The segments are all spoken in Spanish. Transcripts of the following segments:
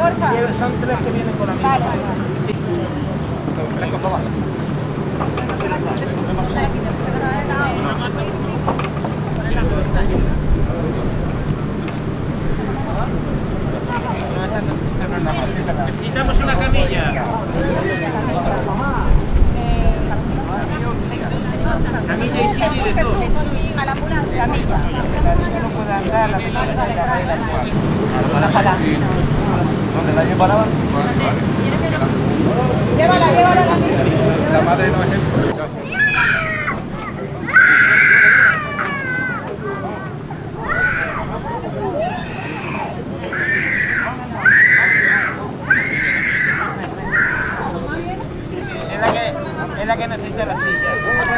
porfa. Son 3 que vienen con la misma. Vale. Sí. Blanco, toma. Necesitamos una camilla. Camilla y sitio de todo. A la pura camilla. No puede andar, la camilla ¿Dónde la llevaban? Llévala, llévala la La madre no es Es la que necesita la silla.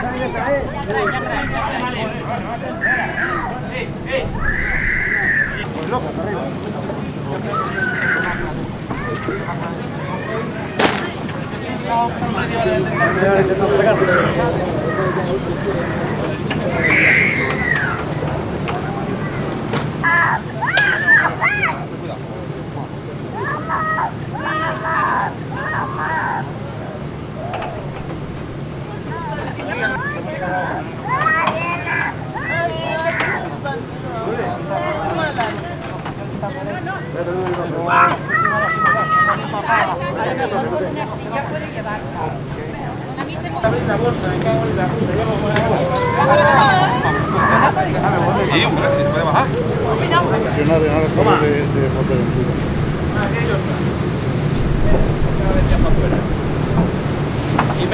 Pues loco, arriba. La bolsa, me cago en la puta, llevo con la bolsa. Sí, hombre, si puede bajar. Ahora sale de Fuerteventura. Aquello.